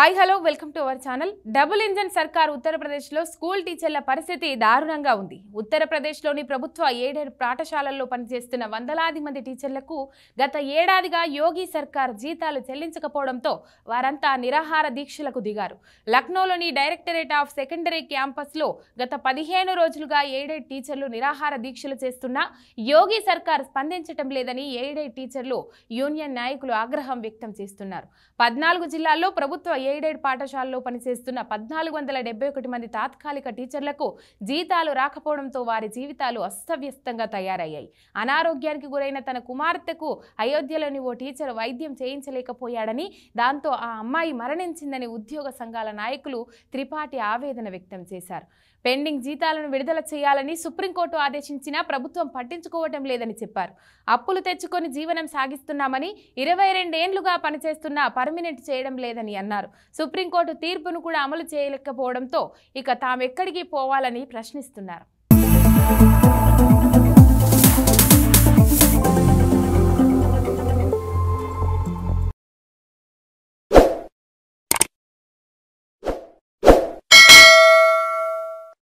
Hi hello welcome to our channel. Double engine సర్కార్ ఉత్తరప్రదేశ్లో school టీచర్ల పరిస్థితి దారుణంగా ఉంది. ఉత్తరప్రదేశ్లోని ప్రభుత్వ ఏడేడు పాఠశాలల్లో పనిచేస్తున్న వందలాది మంది టీచర్లకు గత ఏడాదిగా యోగి సర్కార్ జీతాలు చెల్లించకపోవడంతో వారంతా నిరాహార దీక్షలకు దిగారు. లక్నోలోని డైరెక్టరేట్ ఆఫ్ సెకండరీ క్యాంపస్లో గత 15 రోజులుగా ఏడేడు టీచర్లు నిరాహార దీక్షలు చేస్తున్నా యోగి సర్కార్ స్పందించటం లేదని ఏడేడు టీచర్లు యూనియన్ నాయకులు ఆగ్రహం వ్యక్తం చేస్తున్నారు. 14 జిల్లాల్లో ప్రభుత్వ ఏడేడు పాఠశాలలో పనిచేస్తున్న 1471 మంది తాత్కాలిక టీచర్లకు జీతాలు రాకపోవడంతో వారి జీవితాలు అస్తవ్యస్తంగా తయారయ్యాయి. అనారోగ్యానికి గురైన తన కుమార్తెకు అయోధ్యలోని ఓ టీచర్ వైద్యం చేయించలేకపోయాడని, దాంతో ఆ అమ్మాయి మరణించిందని ఉద్యోగ సంఘాల నాయకులు త్రిపాఠి ఆవేదన వ్యక్తం చేశారు. పెండింగ్ జీతాలను విడుదల చేయాలని సుప్రీంకోర్టు ఆదేశించినా ప్రభుత్వం పట్టించుకోవటం లేదని చెప్పారు. అప్పులు తెచ్చుకొని జీవనం సాగిస్తున్నామని, 22 ఏళ్లుగా పనిచేస్తున్నా పర్మినెంట్ చేయడం లేదని అన్నారు. సుప్రీంకోర్టు తీర్పును కూడా అమలు చేయలేకపోవడంతో ఇక తామెక్కడికి పోవాలని ప్రశ్నిస్తున్నారు.